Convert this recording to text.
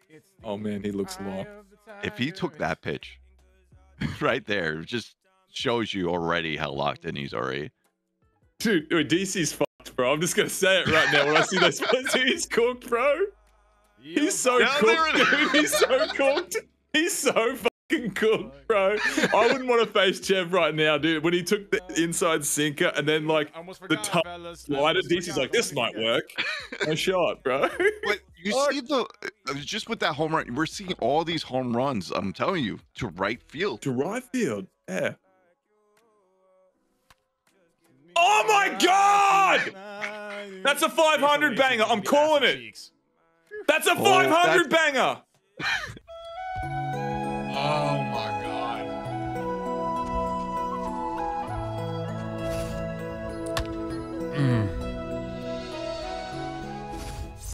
Oh man, he looks long. If he took that pitch right there, it just shows you already how locked in he's already. Dude, DC's fucked, bro. I'm just gonna say it right now. When I see those plays, he's cooked, bro. He's so cooked, dude. He's so cooked. He's so fucking cooked, bro. I wouldn't want to face Chev right now, dude. When he took the inside sinker and then like the top slider, DC's like, this might work. No shot, bro. But you see just with that home run, we're seeing all these home runs. I'm telling you, to right field. To right field, yeah. Oh my God! That's a 500 banger. I'm calling it. That's a 500 banger. Oh my